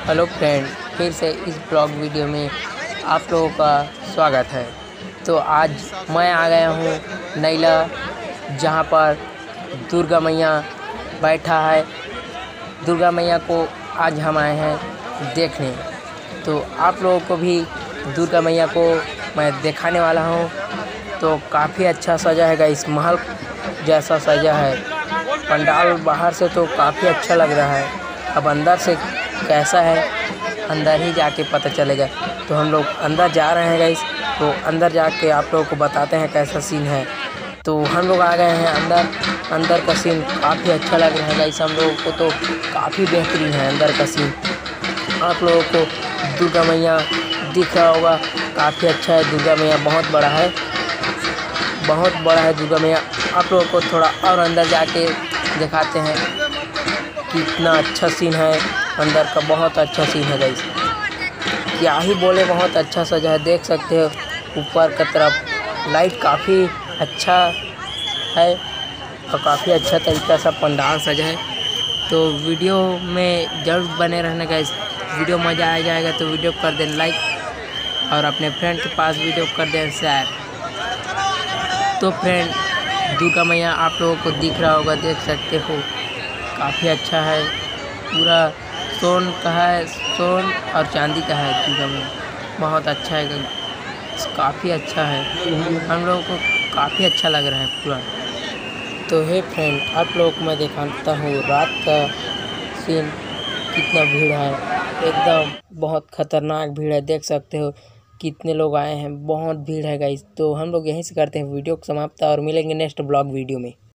Hello friend, फिर से इस ब्लॉग वीडियो में आप लोगों का स्वागत है। तो आज मैं आ गया हूँ नैला, जहाँ पर दुर्गा मैया बैठा है। दुर्गा मैया को आज हम आए हैं देखने। तो आप लोगों को भी दुर्गा मैया को मैं दिखाने वाला हूँ। तो काफ़ी अच्छा सजा है गाइस, महल जैसा सजा है। पंडाल बाहर से तो काफ़ी अच्छा लग रहा है, अब अंदर से कैसा है अंदर ही जाके पता चलेगा। तो हम लोग अंदर जा रहे हैं गाइस। तो अंदर जाके आप लोगों को बताते हैं कैसा सीन है। तो हम लोग आ गए हैं अंदर का सीन काफ़ी अच्छा लग रहा है गाइस। हम लोगों को तो काफ़ी बेहतरीन है अंदर का सीन। आप लोगों को दुर्गा मैया दिख रहा होगा, काफ़ी अच्छा है। दुर्गा मैया बहुत बड़ा है दुर्गा मैया। आप लोगों को थोड़ा और अंदर जाके दिखाते हैं कितना अच्छा सीन है अंदर का। बहुत अच्छा सीन है गाइस, क्या ही बोले, बहुत अच्छा सजा है। देख सकते हो ऊपर की तरफ लाइट काफ़ी अच्छा है और काफ़ी अच्छा तरीका से पंडाल सजा है। तो वीडियो में जरूर बने रहना गाइस। वीडियो मज़ा आ जाएगा तो वीडियो कर देना लाइक और अपने फ्रेंड के पास वीडियो कर देना शेयर। तो फ्रेंड, दुर्गा मैया आप लोगों को दिख रहा होगा, देख सकते हो काफ़ी अच्छा है। पूरा सोन का है, सोन और चांदी का है दुर्गा मैया। बहुत अच्छा है, काफ़ी अच्छा है। हम लोगों को काफ़ी अच्छा लग रहा है पूरा। तो हे फ्रेंड, आप लोगों को मैं दिखाता हूँ रात का सीन। कितना भीड़ है, एकदम बहुत खतरनाक भीड़ है। देख सकते हो कितने लोग आए हैं, बहुत भीड़ है गाइस। तो हम लोग यहीं से करते हैं वीडियो को समाप्त और मिलेंगे नेक्स्ट ब्लॉग वीडियो में।